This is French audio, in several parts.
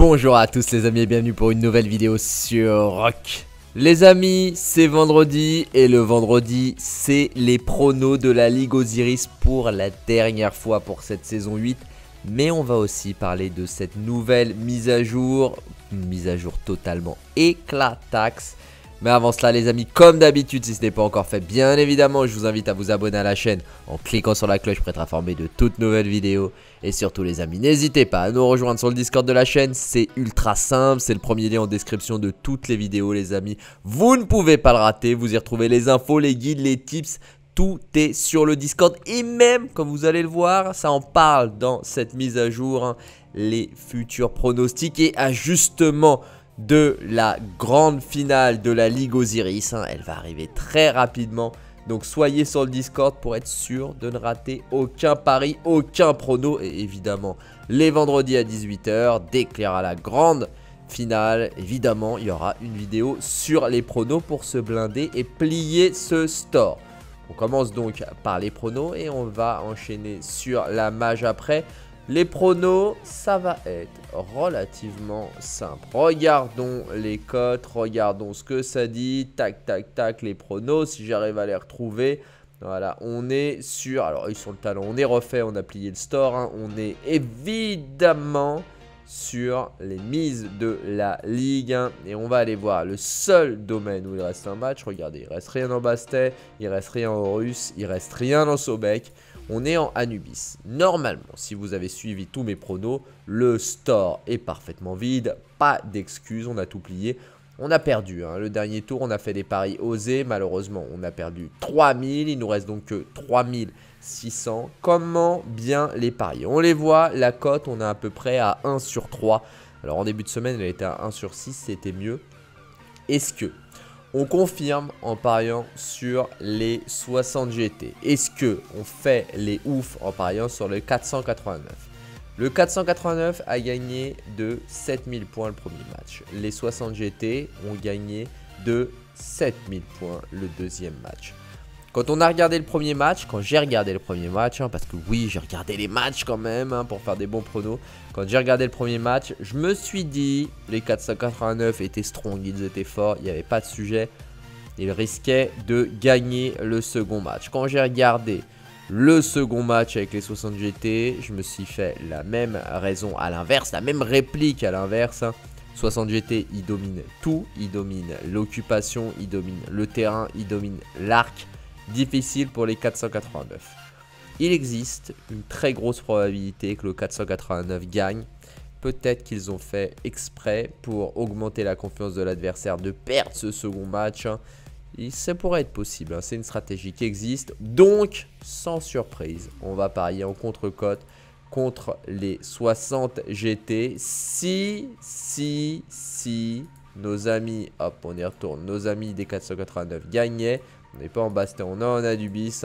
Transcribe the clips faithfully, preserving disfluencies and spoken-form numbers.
Bonjour à tous les amis et bienvenue pour une nouvelle vidéo sur Rock. Les amis, c'est vendredi et le vendredi, c'est les pronos de la Ligue Osiris pour la dernière fois pour cette saison huit. Mais on va aussi parler de cette nouvelle mise à jour, une mise à jour totalement éclataxe. Mais avant cela les amis, comme d'habitude, si ce n'est pas encore fait, bien évidemment, je vous invite à vous abonner à la chaîne en cliquant sur la cloche pour être informé de toutes nouvelles vidéos. Et surtout les amis, n'hésitez pas à nous rejoindre sur le Discord de la chaîne, c'est ultra simple, c'est le premier lien en description de toutes les vidéos les amis. Vous ne pouvez pas le rater, vous y retrouvez les infos, les guides, les tips, tout est sur le Discord. Et même, comme vous allez le voir, ça en parle dans cette mise à jour, hein, les futurs pronostics et ajustements de la grande finale de la Ligue Osiris, hein. Elle va arriver très rapidement, donc soyez sur le Discord pour être sûr de ne rater aucun pari, aucun prono. Et évidemment, les vendredis à dix-huit heures, dès qu'il y aura la grande finale, évidemment, il y aura une vidéo sur les pronos pour se blinder et plier ce store. On commence donc par les pronos et on va enchaîner sur la mage après. Les pronos, ça va être relativement simple. Regardons les cotes, regardons ce que ça dit. Tac, tac, tac, les pronos, si j'arrive à les retrouver. Voilà, on est sur... Alors, ils sont le talent, on est refait, on a plié le store. Hein. On est évidemment sur les mises de la Ligue. Hein. Et on va aller voir le seul domaine où il reste un match. Regardez, il reste rien en Bastet, il reste rien en Horus, il reste rien en Sobek. On est en Anubis. Normalement, si vous avez suivi tous mes pronos, le store est parfaitement vide. Pas d'excuses, on a tout plié. On a perdu. Hein. Le dernier tour, on a fait des paris osés. Malheureusement, on a perdu trois mille. Il nous reste donc que trois mille six cents. Comment bien les parier? On les voit, la cote, on est à peu près à un sur trois. Alors, en début de semaine, elle était à un sur six. C'était mieux. Est-ce que... on confirme en pariant sur les soixante G T. Est-ce que on fait les oufs en pariant sur le quatre cent quatre-vingt-neuf? Le quatre cent quatre-vingt-neuf a gagné de sept mille points le premier match. Les soixante G T ont gagné de sept mille points le deuxième match. Quand on a regardé le premier match, quand j'ai regardé le premier match, hein, parce que oui, j'ai regardé les matchs quand même hein, pour faire des bons pronos. Quand j'ai regardé le premier match, je me suis dit, les quatre cent quatre-vingt-neuf étaient strong, ils étaient forts, il n'y avait pas de sujet. Ils risquaient de gagner le second match. Quand j'ai regardé le second match avec les soixante G T, je me suis fait la même raison à l'inverse, la même réplique à l'inverse. Hein. soixante G T, ils dominent tout, ils dominent l'occupation, ils dominent le terrain, ils dominent l'arc. Difficile pour les quatre cent quatre-vingt-neuf. Il existe une très grosse probabilité que le quatre cent quatre-vingt-neuf gagne. Peut-être qu'ils ont fait exprès pour augmenter la confiance de l'adversaire de perdre ce second match. Hein. Et ça pourrait être possible. Hein. C'est une stratégie qui existe. Donc, sans surprise, on va parier en contre-cote contre les soixante G T. Si, si, si nos amis, hop, on y retourne, nos amis des quatre cent quatre-vingt-neuf gagnaient. On n'est pas en Bastet, on est en Anubis.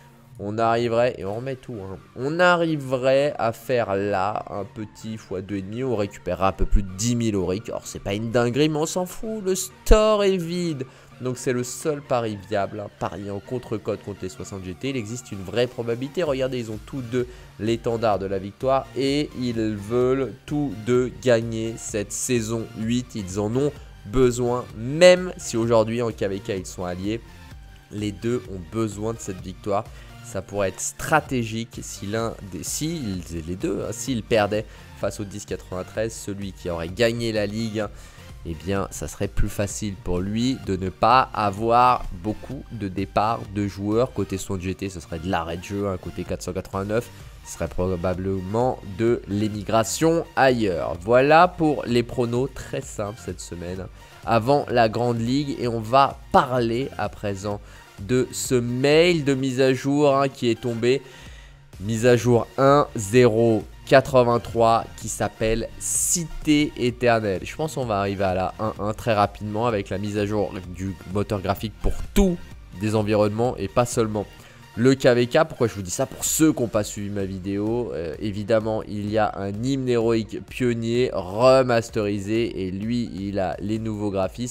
On arriverait, et on remet tout, hein, on arriverait à faire là un petit fois deux virgule cinq. On récupérera un peu plus de dix mille auric. Alors, c'est pas une dinguerie, mais on s'en fout. Le store est vide. Donc, c'est le seul pari viable. Hein, parier en contre-cote contre les soixante G T. Il existe une vraie probabilité. Regardez, ils ont tous deux l'étendard de la victoire. Et ils veulent tous deux gagner cette saison huit. Ils en ont besoin. Même si aujourd'hui, en K V K, ils sont alliés. Les deux ont besoin de cette victoire. Ça pourrait être stratégique si l'un des... Si les deux, hein, s'ils perdaient face au dix quatre-vingt-treize, celui qui aurait gagné la ligue, eh bien, ça serait plus facile pour lui de ne pas avoir beaucoup de départs de joueurs. Côté soixante G T, ce serait de l'arrêt de jeu. Hein, côté quatre cent quatre-vingt-neuf, ce serait probablement de l'émigration ailleurs. Voilà pour les pronos très simples cette semaine avant la grande ligue. Et on va parler à présent de ce mail de mise à jour hein, qui est tombé. Mise à jour un zéro quatre-vingt-trois qui s'appelle Cité Éternelle. Je pense qu'on va arriver à la un un très rapidement avec la mise à jour du moteur graphique pour tous des environnements et pas seulement le K V K. Pourquoi je vous dis ça? Pour ceux qui n'ont pas suivi ma vidéo, euh, évidemment, il y a un hymne héroïque pionnier remasterisé et lui, il a les nouveaux graphismes.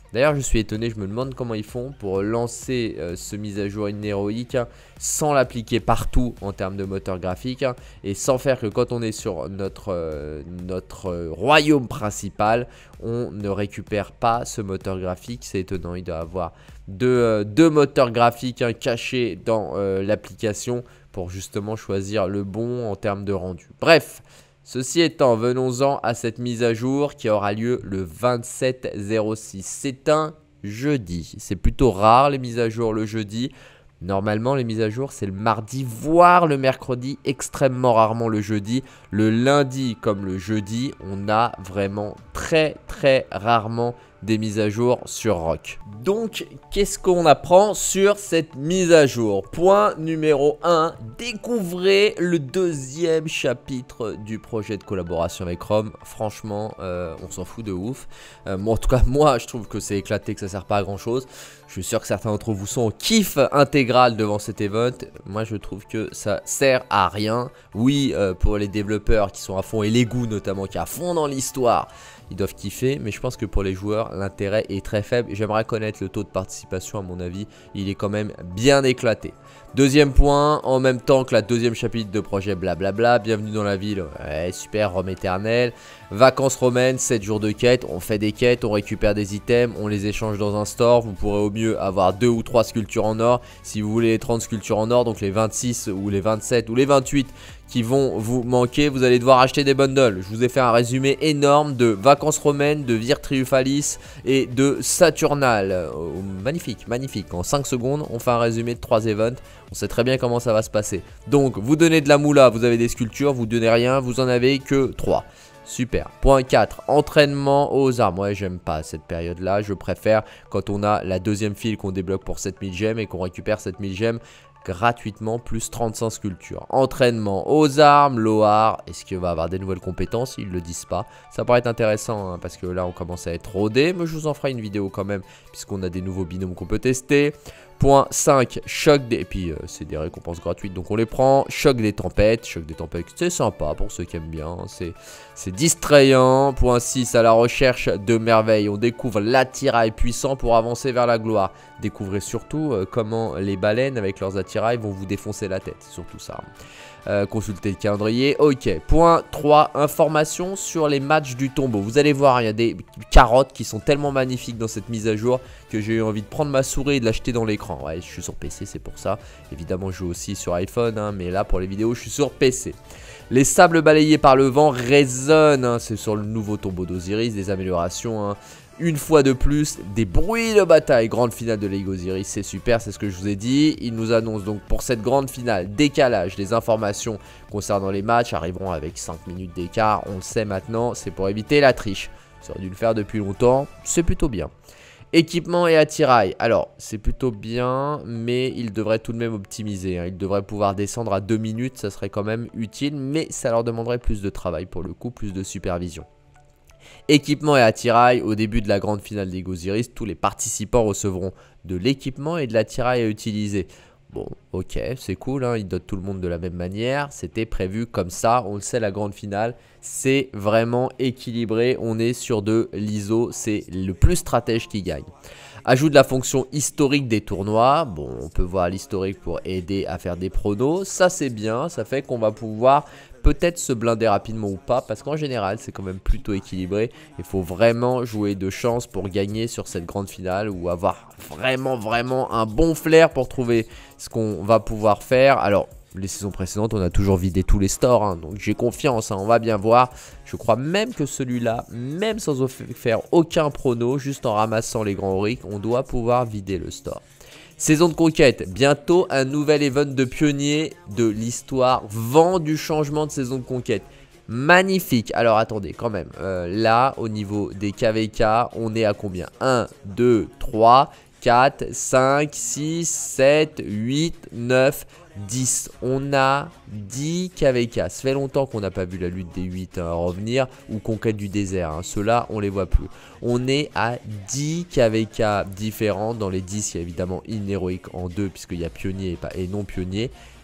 D'ailleurs, je suis étonné, je me demande comment ils font pour lancer euh, ce mise à jour inhéroïque hein, sans l'appliquer partout en termes de moteur graphique hein, et sans faire que quand on est sur notre, euh, notre euh, royaume principal, on ne récupère pas ce moteur graphique. C'est étonnant, il doit avoir deux, euh, deux moteurs graphiques hein, cachés dans euh, l'application pour justement choisir le bon en termes de rendu. Bref. Ceci étant, venons-en à cette mise à jour qui aura lieu le vingt-sept zéro six. C'est un jeudi. C'est plutôt rare les mises à jour le jeudi. Normalement, les mises à jour, c'est le mardi, voire le mercredi, extrêmement rarement le jeudi. Le lundi comme le jeudi, on a vraiment très très rarement des mises à jour sur Rock. Donc, qu'est-ce qu'on apprend sur cette mise à jour? Point numéro un, découvrez le deuxième chapitre du projet de collaboration avec Chrome. Franchement, euh, on s'en fout de ouf. Euh, moi, en tout cas, moi, je trouve que c'est éclaté, que ça sert pas à grand chose. Je suis sûr que certains d'entre vous sont en kiff intégral devant cet event. Moi, je trouve que ça sert à rien. Oui, euh, pour les développeurs qui sont à fond, et les goûts notamment, qui sont à fond dans l'histoire, ils doivent kiffer, mais je pense que pour les joueurs, l'intérêt est très faible. J'aimerais connaître le taux de participation, à mon avis, il est quand même bien éclaté. Deuxième point, en même temps que la deuxième chapitre de projet blablabla, bienvenue dans la ville, ouais, super, Rome éternelle, vacances romaines, sept jours de quête, on fait des quêtes, on récupère des items, on les échange dans un store, vous pourrez au mieux avoir deux ou trois sculptures en or, si vous voulez les trente sculptures en or, donc les vingt-six ou les vingt-sept ou les vingt-huit qui vont vous manquer, vous allez devoir acheter des bundles. Je vous ai fait un résumé énorme de vacances romaines, de Vir Triumphalis et de Saturnal. Oh, magnifique, magnifique. En cinq secondes, on fait un résumé de trois events. On sait très bien comment ça va se passer. Donc, vous donnez de la moula, vous avez des sculptures, vous donnez rien, vous en avez que trois. Super. Point quatre. Entraînement aux armes. Ouais, j'aime pas cette période-là. Je préfère quand on a la deuxième file qu'on débloque pour sept mille gemmes et qu'on récupère sept mille gemmes gratuitement, plus trente-cinq sculptures. Entraînement aux armes, Loar. Est-ce qu'il va avoir des nouvelles compétences? Ils le disent pas. Ça pourrait être intéressant hein, parce que là on commence à être rodé, mais je vous en ferai une vidéo quand même puisqu'on a des nouveaux binômes qu'on peut tester. Point cinq, choc des... Et puis euh, c'est des récompenses gratuites donc on les prend. Choc des tempêtes. Choc des tempêtes, c'est sympa pour ceux qui aiment bien. C'est distrayant. Point six, à la recherche de merveilles. On découvre l'attirail puissant pour avancer vers la gloire. Découvrez surtout euh, comment les baleines avec leurs attirails vont vous défoncer la tête. C'est surtout ça. Euh, consulter le calendrier. Ok. Point trois, information sur les matchs du tombeau. Vous allez voir, il y a des carottes qui sont tellement magnifiques dans cette mise à jour que j'ai eu envie de prendre ma souris et de l'acheter dans l'écran. Ouais, je suis sur P C, c'est pour ça. Évidemment, je joue aussi sur iPhone, hein, mais là, pour les vidéos, je suis sur P C. Les sables balayés par le vent résonnent. Hein, c'est sur le nouveau tombeau d'Osiris, des améliorations. Hein. Une fois de plus, des bruits de bataille. Grande finale de la Ligue Osiris, c'est super, c'est ce que je vous ai dit. Il nous annonce donc pour cette grande finale, décalage. Les informations concernant les matchs arriveront avec cinq minutes d'écart. On le sait maintenant, c'est pour éviter la triche. Ça aurait dû le faire depuis longtemps, c'est plutôt bien. Équipement et attirail. Alors, c'est plutôt bien, mais il devrait tout de même optimiser. Hein. Il devrait pouvoir descendre à deux minutes, ça serait quand même utile, mais ça leur demanderait plus de travail pour le coup, plus de supervision. Équipement et attirail, au début de la grande finale des Osiris, tous les participants recevront de l'équipement et de l'attirail à utiliser. Bon, ok, c'est cool, hein, ils dotent tout le monde de la même manière, c'était prévu comme ça, on le sait, la grande finale, c'est vraiment équilibré, on est sur de l'I S O, c'est le plus stratège qui gagne. Ajout de la fonction historique des tournois, bon, on peut voir l'historique pour aider à faire des pronos, ça c'est bien, ça fait qu'on va pouvoir peut-être se blinder rapidement ou pas, parce qu'en général c'est quand même plutôt équilibré. Il faut vraiment jouer de chance pour gagner sur cette grande finale, ou avoir vraiment vraiment un bon flair pour trouver ce qu'on va pouvoir faire. Alors les saisons précédentes on a toujours vidé tous les stores, hein, donc j'ai confiance, hein, on va bien voir. Je crois même que celui-là, même sans faire aucun prono, juste en ramassant les grands auriques, on doit pouvoir vider le store. Saison de conquête, bientôt un nouvel event de pionnier de l'histoire, vent du changement de saison de conquête. Magnifique. Alors attendez quand même, euh, là au niveau des K V K, on est à combien? un, deux, trois, quatre, cinq, six, sept, huit, neuf, dix. On a dix K V K. Ça fait longtemps qu'on n'a pas vu la lutte des huit hein, revenir, ou conquête du désert. Hein. Ceux-là, on les voit plus. On est à dix K V K différents. Dans les dix, il y a évidemment inhéroïque en deux, puisqu'il y a pionnier et, pas, et non pionnier.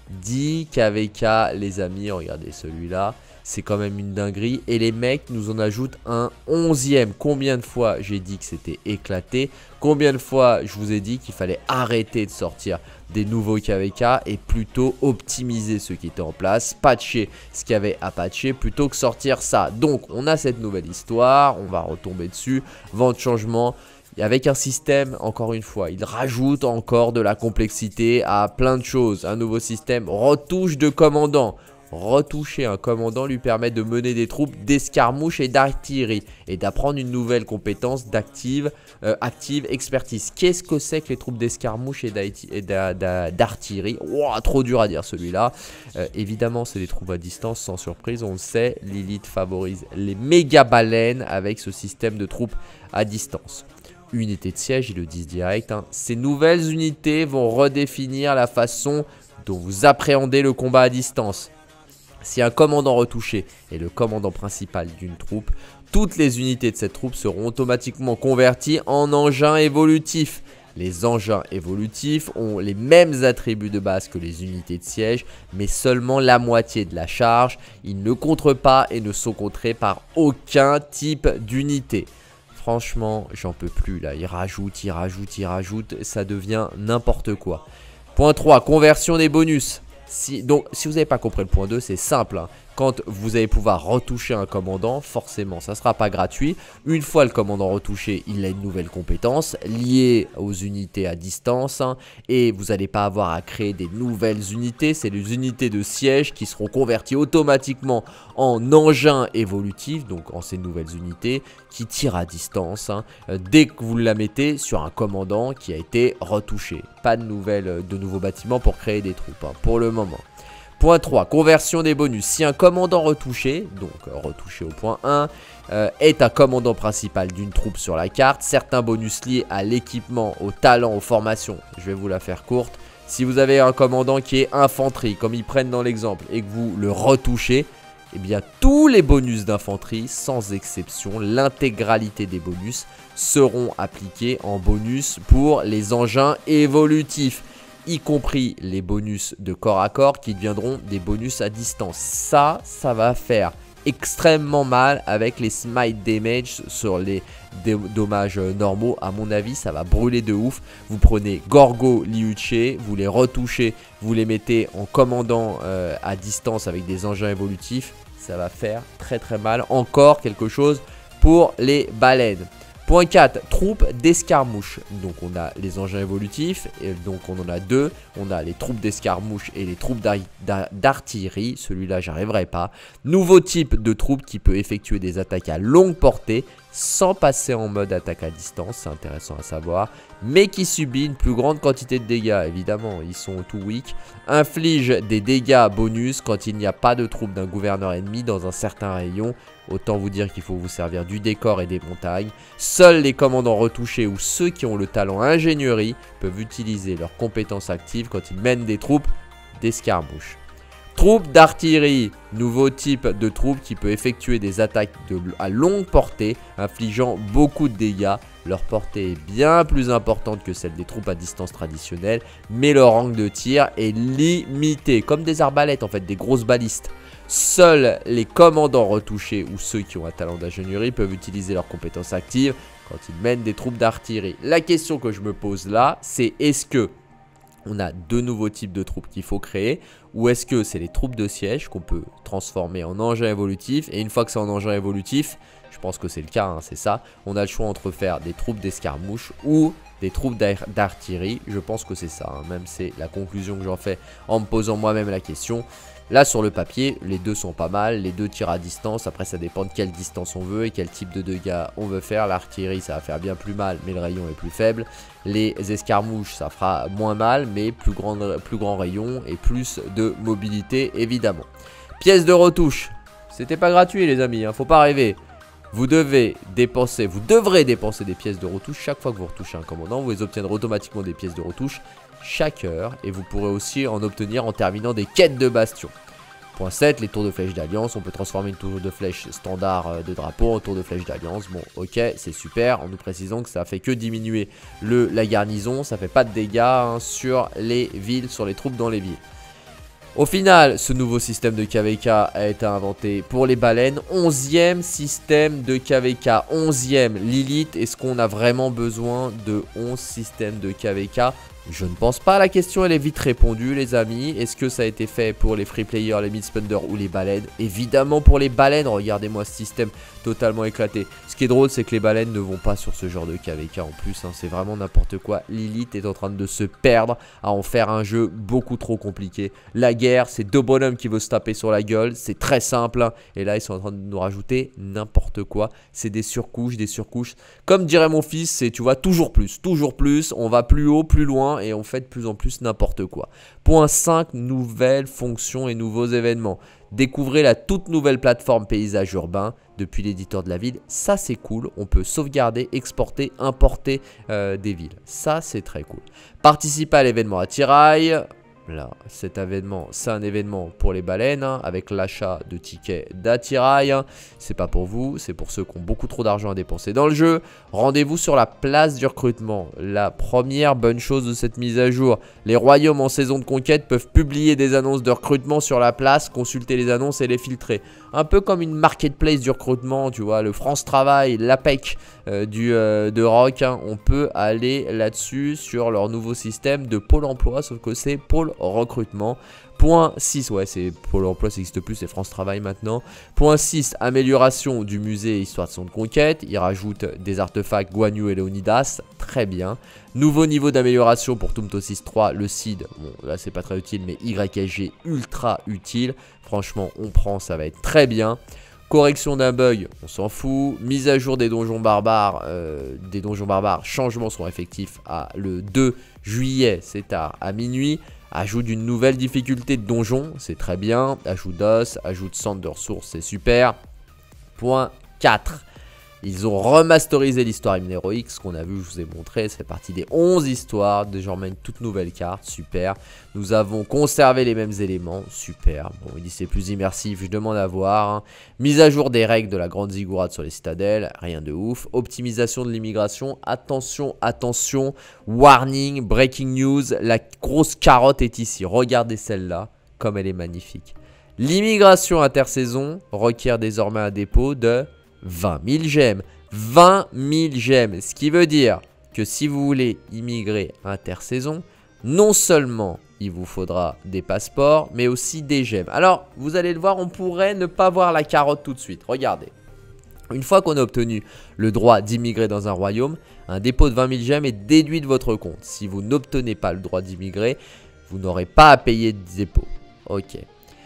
dix K V K les amis, regardez celui-là. C'est quand même une dinguerie. Et les mecs nous en ajoutent un onzième. Combien de fois j'ai dit que c'était éclaté? Combien de fois je vous ai dit qu'il fallait arrêter de sortir des nouveaux K V K et plutôt optimiser ceux qui étaient en place, patcher ce qu'il y avait à patcher plutôt que sortir ça. Donc on a cette nouvelle histoire, on va retomber dessus, vent de changement. Et avec un système, encore une fois, il rajoute encore de la complexité à plein de choses. Un nouveau système, retouche de commandant. Retoucher un commandant lui permet de mener des troupes d'escarmouche et d'artillerie et d'apprendre une nouvelle compétence d'active euh, active expertise. Qu'est-ce que c'est que les troupes d'escarmouche et d'artillerie? Wow, trop dur à dire celui-là. Euh, évidemment, c'est des troupes à distance, sans surprise, on le sait. Lilith favorise les méga baleines avec ce système de troupes à distance. Unité de siège, ils le disent direct. Hein. Ces nouvelles unités vont redéfinir la façon dont vous appréhendez le combat à distance. Si un commandant retouché est le commandant principal d'une troupe, toutes les unités de cette troupe seront automatiquement converties en engins évolutifs. Les engins évolutifs ont les mêmes attributs de base que les unités de siège, mais seulement la moitié de la charge. Ils ne contrent pas et ne sont contrés par aucun type d'unité. Franchement, j'en peux plus là. Ils rajoutent, ils rajoutent, ils rajoutent. Ça devient n'importe quoi. Point trois, conversion des bonus. Si, donc, si vous n'avez pas compris le point deux, c'est simple. Hein. Quand vous allez pouvoir retoucher un commandant, forcément, ça ne sera pas gratuit. Une fois le commandant retouché, il a une nouvelle compétence liée aux unités à distance. Hein, et vous n'allez pas avoir à créer des nouvelles unités. C'est les unités de siège qui seront converties automatiquement en engins évolutifs, donc en ces nouvelles unités qui tirent à distance. Hein, dès que vous la mettez sur un commandant qui a été retouché. Pas de, nouvelles, de nouveaux bâtiments pour créer des troupes, hein, pour le moment. Point trois, conversion des bonus. Si un commandant retouché, donc euh, retouché au point un, euh, est un commandant principal d'une troupe sur la carte, certains bonus liés à l'équipement, au talent, aux formations, je vais vous la faire courte. Si vous avez un commandant qui est infanterie, comme ils prennent dans l'exemple, et que vous le retouchez, eh bien tous les bonus d'infanterie, sans exception, l'intégralité des bonus seront appliqués en bonus pour les engins évolutifs, y compris les bonus de corps à corps qui deviendront des bonus à distance. Ça, ça va faire extrêmement mal avec les smite damage sur les dommages normaux. À mon avis, ça va brûler de ouf. Vous prenez Gorgo, Liuche, vous les retouchez, vous les mettez en commandant euh, à distance avec des engins évolutifs. Ça va faire très très mal. Encore quelque chose pour les baleines. Point quatre, troupes d'escarmouche. Donc on a les engins évolutifs, et donc on en a deux. On a les troupes d'escarmouche et les troupes d'artillerie. Celui-là, j'arriverai pas. Nouveau type de troupe qui peut effectuer des attaques à longue portée sans passer en mode attaque à distance, c'est intéressant à savoir, mais qui subit une plus grande quantité de dégâts, évidemment, ils sont tout weak, inflige des dégâts bonus quand il n'y a pas de troupe d'un gouverneur ennemi dans un certain rayon, autant vous dire qu'il faut vous servir du décor et des montagnes, seuls les commandants retouchés ou ceux qui ont le talent ingénierie peuvent utiliser leurs compétences actives quand ils mènent des troupes d'escarmouche. Troupe d'artillerie, nouveau type de troupe qui peut effectuer des attaques de, à longue portée, infligeant beaucoup de dégâts. Leur portée est bien plus importante que celle des troupes à distance traditionnelles, mais leur angle de tir est limité, comme des arbalètes en fait, des grosses balistes. Seuls les commandants retouchés ou ceux qui ont un talent d'ingénierie peuvent utiliser leurs compétences actives quand ils mènent des troupes d'artillerie. La question que je me pose là, c'est est-ce que on a deux nouveaux types de troupes qu'il faut créer, ou est-ce que c'est les troupes de siège qu'on peut transformer en engins évolutifs, et une fois que c'est en engin évolutif, je pense que c'est le cas, hein, c'est ça, on a le choix entre faire des troupes d'escarmouche ou des troupes d'artillerie, je pense que c'est ça, hein, même c'est la conclusion que j'en fais en me posant moi-même la question. Là sur le papier, les deux sont pas mal, les deux tirent à distance, après ça dépend de quelle distance on veut et quel type de dégâts on veut faire. L'artillerie ça va faire bien plus mal mais le rayon est plus faible. Les escarmouches ça fera moins mal mais plus grand, plus grand rayon et plus de mobilité évidemment. Pièces de retouche, c'était pas gratuit les amis, hein, faut pas rêver. Vous devez dépenser, vous devrez dépenser des pièces de retouche chaque fois que vous retouchez un commandant. Vous les obtiendrez automatiquement des pièces de retouche chaque heure. Et vous pourrez aussi en obtenir en terminant des quêtes de bastion. Point sept, les tours de flèche d'alliance. On peut transformer une tour de flèche standard de drapeau en tour de flèche d'alliance. Bon, ok, c'est super. En nous précisant que ça fait que diminuer le, la garnison. Ça fait pas de dégâts hein, sur les villes, sur les troupes dans les villes. Au final, ce nouveau système de K V K a été inventé pour les baleines. onzième système de K V K. onzième Lilith. Est-ce qu'on a vraiment besoin de onze systèmes de K V K? Je ne pense pas. La question elle est vite répondue les amis. Est-ce que ça a été fait pour les free players, les mid-spenders ou les baleines? Évidemment pour les baleines. Regardez-moi ce système totalement éclaté. Ce qui est drôle c'est que les baleines ne vont pas sur ce genre de K V K en plus. Hein. C'est vraiment n'importe quoi. Lilith est en train de se perdre à en faire un jeu beaucoup trop compliqué. La guerre, c'est deux bonhommes qui veulent se taper sur la gueule. C'est très simple. Hein. Et là ils sont en train de nous rajouter n'importe quoi. C'est des surcouches, des surcouches. Comme dirait mon fils, c'est tu vois toujours plus, toujours plus. On va plus haut, plus loin. Et on fait de plus en plus n'importe quoi. Point cinq, nouvelles fonctions et nouveaux événements. Découvrez la toute nouvelle plateforme paysage urbain depuis l'éditeur de la ville. Ça c'est cool, on peut sauvegarder, exporter, importer euh, des villes. Ça c'est très cool. Participez à l'événement Attirail. Là, cet événement, c'est un événement pour les baleines, hein, avec l'achat de tickets d'Attirail. Hein. C'est pas pour vous, c'est pour ceux qui ont beaucoup trop d'argent à dépenser dans le jeu. Rendez-vous sur la place du recrutement. La première bonne chose de cette mise à jour. Les royaumes en saison de conquête peuvent publier des annonces de recrutement sur la place, consulter les annonces et les filtrer. Un peu comme une marketplace du recrutement, tu vois, le France Travail, l'A P E C euh, du, euh, de Rock. Hein. On peut aller là-dessus sur leur nouveau système de Pôle emploi, sauf que c'est Pôle recrutement. Point six, ouais c'est Pôle emploi, ça n'existe plus, c'est France Travail maintenant. Point six, amélioration du musée Histoire de son de conquête. Il rajoute des artefacts Guan Yu et Léonidas, très bien. Nouveau niveau d'amélioration pour Tumto six trois, le C I D, bon là c'est pas très utile mais Y S G ultra utile. Franchement on prend, ça va être très bien. Correction d'un bug, on s'en fout. Mise à jour des donjons barbares. Euh, des donjons barbares, changements seront effectifs à le deux juillet, c'est tard, à minuit. Ajout d'une nouvelle difficulté de donjon, c'est très bien. Ajout d'os, ajout de centre de ressources, c'est super. Point quatre. Ils ont remasterisé l'histoire hymne héroïque, ce qu'on a vu, je vous ai montré, c'est parti des onze histoires, désormais une toute nouvelle carte, super. Nous avons conservé les mêmes éléments, super. Bon, il dit c'est plus immersif, je demande à voir. Hein. Mise à jour des règles de la grande ziggourate sur les citadelles, rien de ouf. Optimisation de l'immigration, attention, attention, warning, breaking news, la grosse carotte est ici, regardez celle-là, comme elle est magnifique. L'immigration intersaison requiert désormais un dépôt de vingt mille gemmes. vingt mille gemmes. Ce qui veut dire que si vous voulez immigrer intersaison, non seulement il vous faudra des passeports, mais aussi des gemmes. Alors, vous allez le voir, on pourrait ne pas voir la carotte tout de suite. Regardez. Une fois qu'on a obtenu le droit d'immigrer dans un royaume, un dépôt de vingt mille gemmes est déduit de votre compte. Si vous n'obtenez pas le droit d'immigrer, vous n'aurez pas à payer de dépôt. Ok.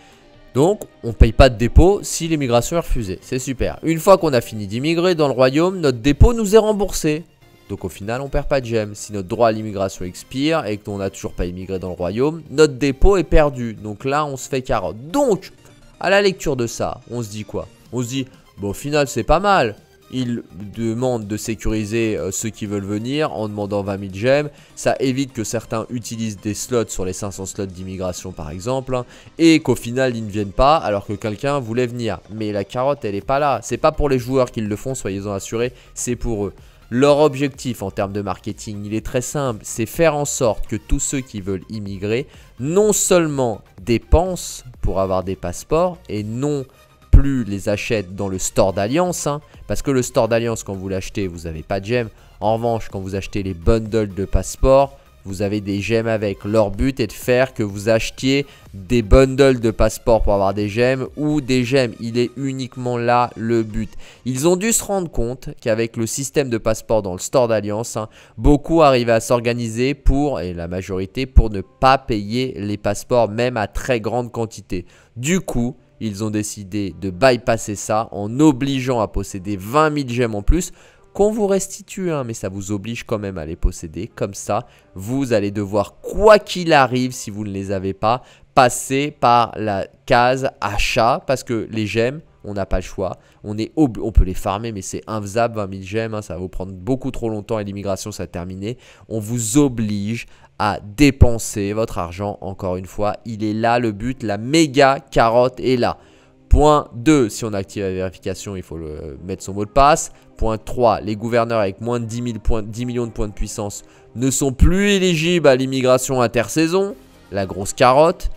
Donc, on ne paye pas de dépôt si l'immigration est refusée. C'est super. Une fois qu'on a fini d'immigrer dans le royaume, notre dépôt nous est remboursé. Donc, au final, on ne perd pas de gemmes. Si notre droit à l'immigration expire et qu'on n'a toujours pas immigré dans le royaume, notre dépôt est perdu. Donc là, on se fait carotte. Donc, à la lecture de ça, on se dit quoi? On se dit, bon, au final, c'est pas mal. Il demande de sécuriser euh, ceux qui veulent venir en demandant vingt mille gemmes. Ça évite que certains utilisent des slots sur les cinq cents slots d'immigration par exemple. Hein, et qu'au final ils ne viennent pas alors que quelqu'un voulait venir. Mais la carotte elle est pas là. C'est pas pour les joueurs qui le font, soyez-en assurés. C'est pour eux. Leur objectif en termes de marketing, il est très simple. C'est faire en sorte que tous ceux qui veulent immigrer non seulement dépensent pour avoir des passeports et non plus les achètent dans le store d'Alliance, hein, parce que le store d'Alliance, quand vous l'achetez, vous n'avez pas de gemmes. En revanche, quand vous achetez les bundles de passeports, vous avez des gemmes avec. Leur but est de faire que vous achetiez des bundles de passeports pour avoir des gemmes ou des gemmes. Il est uniquement là le but. Ils ont dû se rendre compte qu'avec le système de passeports dans le store d'Alliance, hein, beaucoup arrivaient à s'organiser pour, et la majorité, pour ne pas payer les passeports, même à très grande quantité. Du coup, ils ont décidé de bypasser ça en obligeant à posséder vingt mille gemmes en plus qu'on vous restitue, hein, mais ça vous oblige quand même à les posséder. Comme ça, vous allez devoir, quoi qu'il arrive, si vous ne les avez pas, passer par la case achat parce que les gemmes, on n'a pas le choix. On, est on peut les farmer, mais c'est infaisable, vingt mille gemmes, hein, ça va vous prendre beaucoup trop longtemps et l'immigration, ça a terminé. On vous oblige à dépenser votre argent, encore une fois. Il est là le but, la méga carotte est là. Point deux, si on active la vérification, il faut le, mettre son mot de passe. Point trois, les gouverneurs avec moins de dix mille points, dix millions de points de puissance ne sont plus éligibles à l'immigration intersaison. La grosse carotte.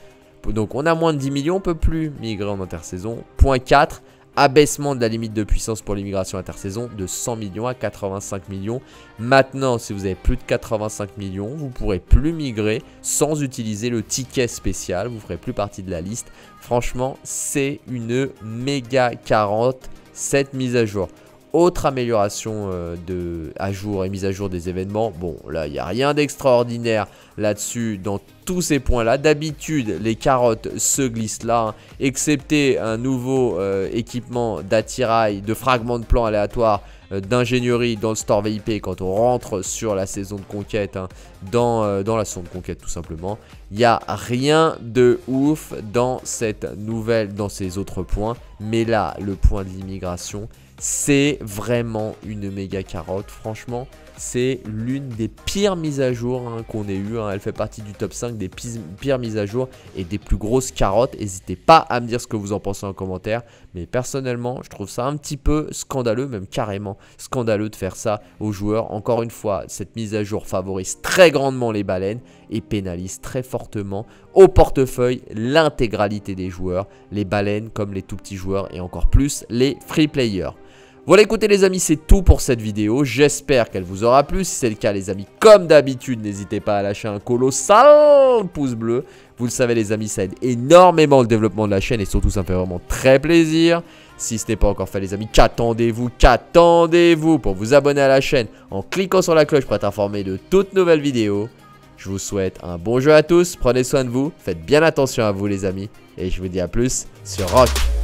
Donc on a moins de dix millions, on peut plus migrer en intersaison. Point quatre. Abaissement de la limite de puissance pour l'immigration intersaison de cent millions à quatre-vingt-cinq millions. Maintenant, si vous avez plus de quatre-vingt-cinq millions, vous ne pourrez plus migrer sans utiliser le ticket spécial. Vous ne ferez plus partie de la liste. Franchement, c'est une méga carotte cette mise à jour. Autre amélioration euh, de à jour et mise à jour des événements. Bon, là, il n'y a rien d'extraordinaire là-dessus dans tous ces points-là. D'habitude, les carottes se glissent là, hein, excepté un nouveau euh, équipement d'attirail, de fragments de plans aléatoires, euh, d'ingénierie dans le store V I P quand on rentre sur la saison de conquête, hein, dans, euh, dans la saison de conquête tout simplement. Il n'y a rien de ouf dans cette nouvelle, dans ces autres points. Mais là, le point de l'immigration, c'est vraiment une méga carotte. Franchement, c'est l'une des pires mises à jour hein, qu'on ait eu. Hein. Elle fait partie du top cinq des pires mises à jour et des plus grosses carottes. N'hésitez pas à me dire ce que vous en pensez en commentaire. Mais personnellement, je trouve ça un petit peu scandaleux, même carrément scandaleux de faire ça aux joueurs. Encore une fois, cette mise à jour favorise très grandement les baleines et pénalise très fortement au portefeuille l'intégralité des joueurs. Les baleines comme les tout petits joueurs et encore plus les free players. Voilà, écoutez les amis, c'est tout pour cette vidéo. J'espère qu'elle vous aura plu. Si c'est le cas les amis, comme d'habitude, n'hésitez pas à lâcher un colossal pouce bleu. Vous le savez les amis, ça aide énormément le développement de la chaîne et surtout ça me fait vraiment très plaisir. Si ce n'est pas encore fait les amis, qu'attendez-vous, qu'attendez-vous pour vous abonner à la chaîne en cliquant sur la cloche pour être informé de toutes nouvelles vidéos. Je vous souhaite un bon jeu à tous, prenez soin de vous, faites bien attention à vous les amis et je vous dis à plus sur Rock.